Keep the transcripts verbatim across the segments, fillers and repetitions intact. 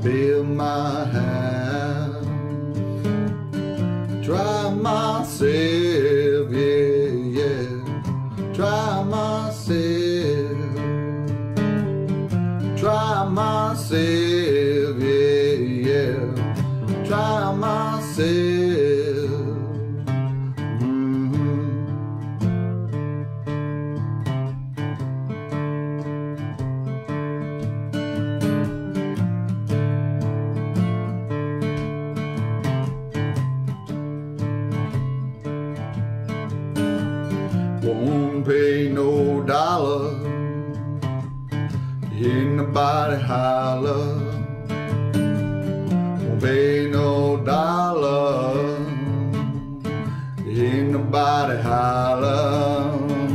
build my house, try myself, yeah, yeah, try myself, try myself, yeah, yeah, try myself. Won't pay no dollar, hear nobody holler. Won't pay no dollar, hear nobody holler.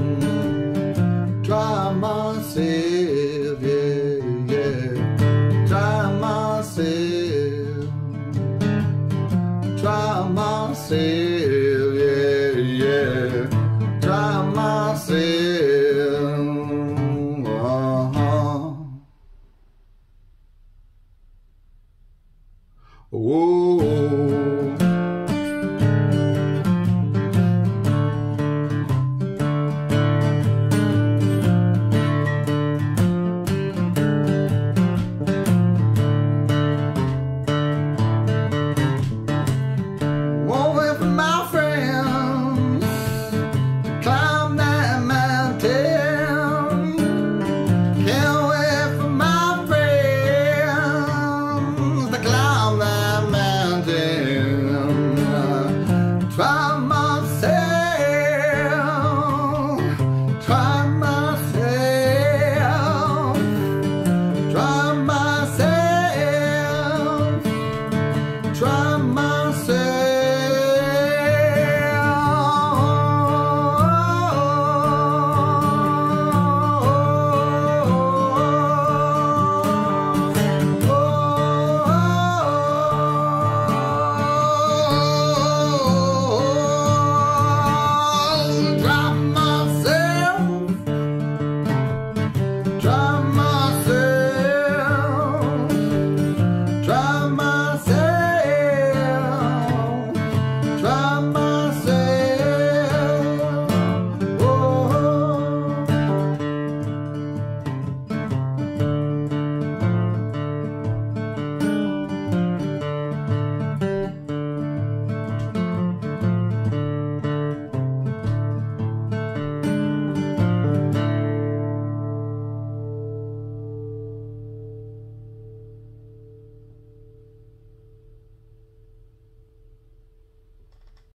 Try myself, yeah, yeah, try myself, try myself, yeah, yeah, try myself, uh-huh. Oh.